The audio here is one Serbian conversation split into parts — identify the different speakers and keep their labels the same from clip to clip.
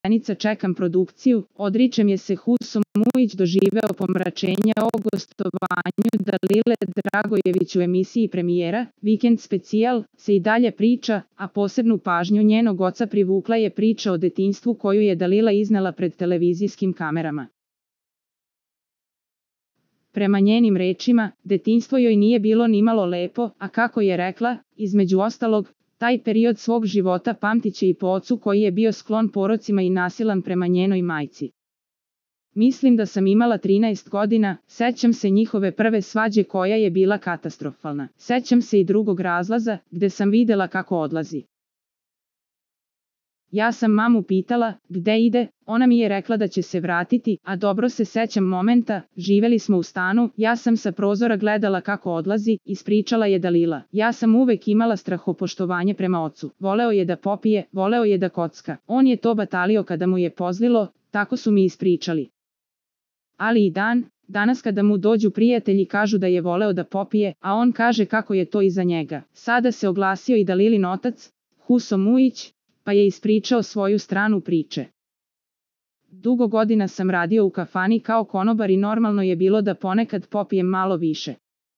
Speaker 1: rečenica čekam produkciju, odričem je se Huso Mujić doživeo pomračenja o gostovanju Dalile Dragojević u emisiji Premijera, Vikend specijal, se i dalje priča, a posebnu pažnju njenog oca privukla je priča o detinjstvu koju je Dalila iznela pred televizijskim kamerama. Prema njenim rečima, detinjstvo joj nije bilo nimalo lepo, a kako je rekla, između ostalog, taj period svog života pamtiće i po ocu koji je bio sklon porocima i nasilan prema njenoj majci. Mislim da sam imala 13 godina, sećam se njihove prve svađe koja je bila katastrofalna. Sećam se i drugog razlaza, gde sam videla kako odlazi. Ja sam mamu pitala, gde ide, ona mi je rekla da će se vratiti, a dobro se sećam momenta, živeli smo u stanu, ja sam sa prozora gledala kako odlazi, ispričala je Dalila. Ja sam uvek imala strahopoštovanje prema ocu. Voleo je da popije, voleo je da kocka. On je to batalio kada mu je pozlilo, tako su mi ispričali. Ali i danas kada mu dođu prijatelji kažu da je voleo da popije, a on kaže kako je to iza njega. Sada se oglasio i Dalilin otac, Huso Mujić, pa je ispričao svoju stranu priče. Dugo godina sam radio u kafani kao konobar i normalno je bilo da ponekad popijem malo više.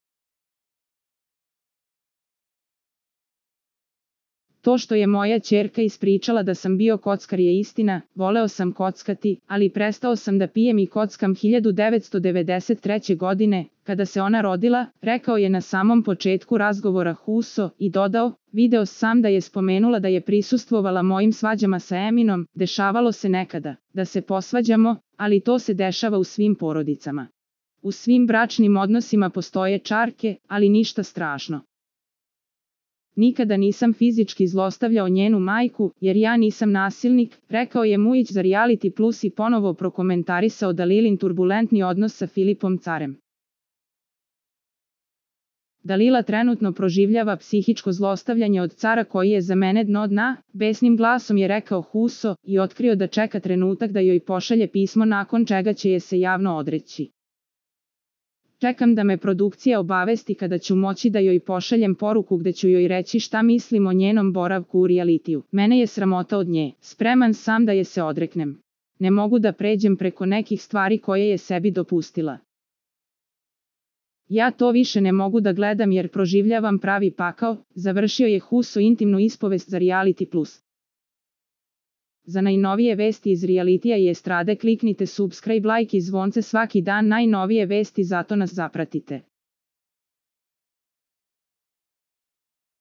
Speaker 1: To što je moja ćerka ispričala da sam bio kockar je istina, voleo sam kockati, ali prestao sam da pijem i kockam 1993. godine, kada se ona rodila, rekao je na samom početku razgovora Huso i dodao, video sam da je spomenula da je prisustvovala mojim svađama sa Eminom, dešavalo se nekada, da se posvađamo, ali to se dešava u svim porodicama. U svim bračnim odnosima postoje čarke, ali ništa strašno. Nikada nisam fizički zlostavljao njenu majku, jer ja nisam nasilnik, rekao je Mujić za Reality Plus i ponovo prokomentarisao Dalilin turbulentni odnos sa Filipom Carem. Dalila trenutno proživljava psihičko zlostavljanje od Cara koji je za mene dno dna, besnim glasom je rekao Huso i otkrio da čeka trenutak da joj pošalje pismo nakon čega će je se javno odreći. Čekam da me produkcija obavesti kada ću moći da joj pošaljem poruku gde ću joj reći šta mislim o njenom boravku u realitiju. Mene je sramota od nje. Spreman sam da je se odreknem. Ne mogu da pređem preko nekih stvari koje je sebi dopustila. Ja to više ne mogu da gledam jer proživljavam pravi pakao, završio je Huso intimnu ispovest za Reality Plus. Za najnovije vesti iz realitija i estrade kliknite subscribe, like i zvonce svaki dan najnovije vesti, zato nas zapratite.